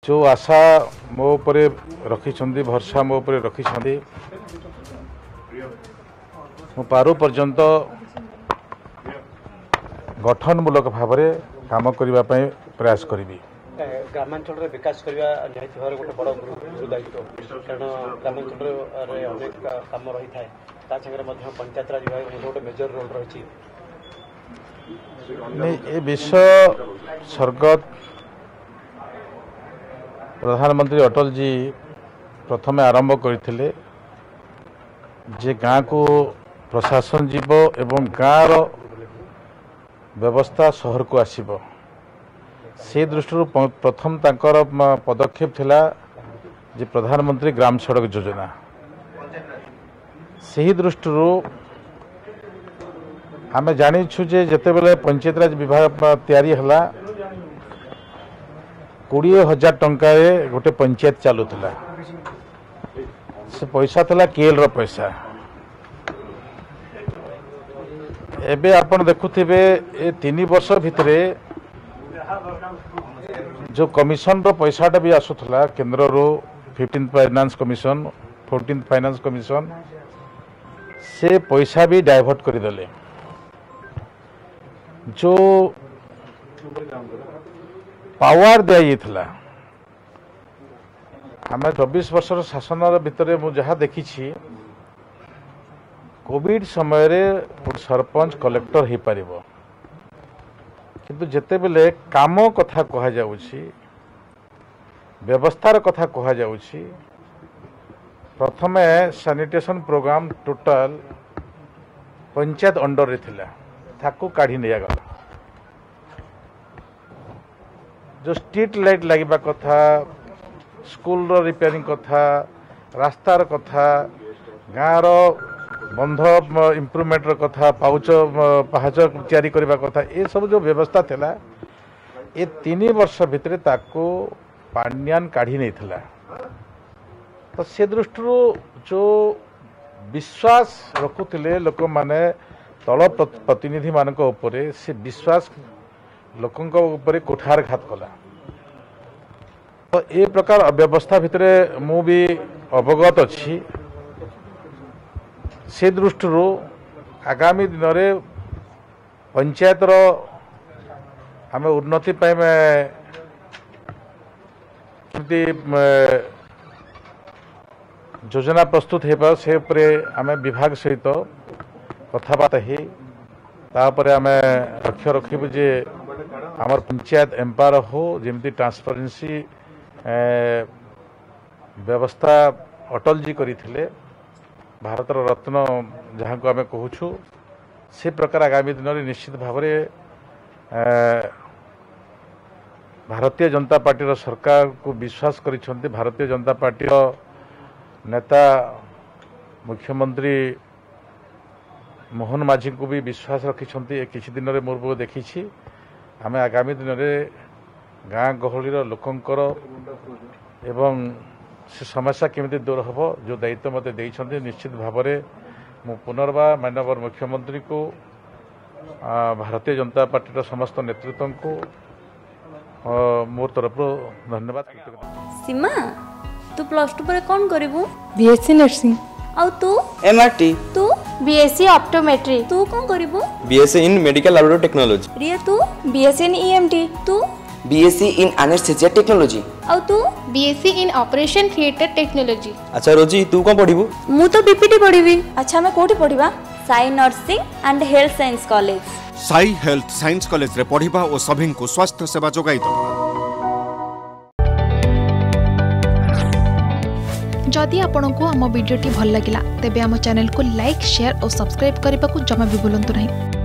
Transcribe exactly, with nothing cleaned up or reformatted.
जो आशा मो उपरे रखिछंदी भरसा मो उपरे रखिछंदी मु पारु पर्यंत गठनमूलक भाव में काम करने प्रयास करी। ग्रामांचल विकास करने निहाती भाव गोटे बड़ गुरु दायित्व कारण ग्रामांचल अनेक कम रही है पंचायत राज विभाग गोटे मेजर रोल रही ए विषय स्वर्गत प्रधानमंत्री अटल जी प्रथमे आरंभ करते जे गाँ को प्रशासन जीव एवं गाँव व्यवस्था शहर को आसीबो से दृष्टि प्रथम तांकर पदक्षेप थिला जे प्रधानमंत्री ग्राम सड़क योजना से ही दृष्टि आम जानीछु जे जते बेले पंचायत राज विभाग तैयारी हला कोड़े हजार टंका गोटे पंचायत चलुला से पैसा था केल रो पैसा एबे आपण देखुथिबे ए तीन वर्ष भितरे जो कमिशन रो पैसाटा भी आसुथला केंद्र रो fifteen finance commission fourteen finance commission से पैसा भी डाइवर्ट कर देले जो पावर दिया आम चौबीस वर्ष शासन भितर मुझे देखी कोविड समय रे सरपंच कलेक्टर हो पार किंतु जेते बेले काम कथा कह जाउछि व्यवस्थार कथा कह जाउछि प्रथमे sanitation program total panchayat under रे थिला ताकू काढ़ी निया गला जो स्ट्रीट लाइट लगे कथा स्कूल रिपेयरिंग कथा रास्तार कथा गाँव बंध इम्प्रूवमेंट कथा पाउच पहाच तैयारी करने कथा ये सब जो व्यवस्था थिला ये तीन वर्ष भितर ताको पांड्यान काढ़ी नहीं थिला तो से दृष्टि जो विश्वास रखुले लोक माने तल प्रतिनिधि मानक उपरे से विश्वास लोकंक उपरे कुठारघात कला तो ये प्रकार अव्यवस्था भितर मु भी अवगत अच्छी से दृष्टि आगामी दिन में पंचायत आम उन्नति कमती योजना प्रस्तुत हो से आम विभाग सहित कथबार्ता ही तापर आम लक्ष्य रखिबु जे आमर पंचायत एम्पायर हो जमी ट्रांसपेरेंसी व्यवस्था अटल जी करथिले भारत रत्न जहाँ को आम कहूँ से प्रकार आगामी दिन में निश्चित भाव में भारतीय जनता पार्टी सरकार को विश्वास करिसेंती भारतीय जनता पार्टी नेता मुख्यमंत्री मोहन माझी को भी विश्वास रखिंट किसी दिन में मोर देखी आम आगामी दिन में गाँ गहली लोकंकर एवं से समस्या केमिति दूर हम जो दायित्व मत देइछन्ति निश्चित भाव में मु पुनर्बार माननीय मुख्यमंत्री को भारतीय जनता पार्टी समस्त नेतृत्व को मोर तरफ धन्यवाद। सीमा तू प्लस टू पर कौन करिवु? BSc nursing. और तू? एमआरटी। तू? BSc optometry. तू कौन करिवु? BSc in medical laboratory technology. Riya तू? BSc in EMT. तू? BSc in anesthesia technology. और तू? BSc in operation theatre technology. अच्छा रोजी तू कौन पढ़िबु? मु तो बीपीटी पढ़िबी। अच्छा मैं कोठी पढ़िबा? Sai nursing and health science college. Sai health science college रे पढ़िबा और सभी को स्वास्थ्य सेवा जोगाई दो। जदि आपंक आम भिडी भल लगा तेब आम चैनल को लाइक शेयर और सब्सक्राइब करने को जमा भी भूलु नहीं।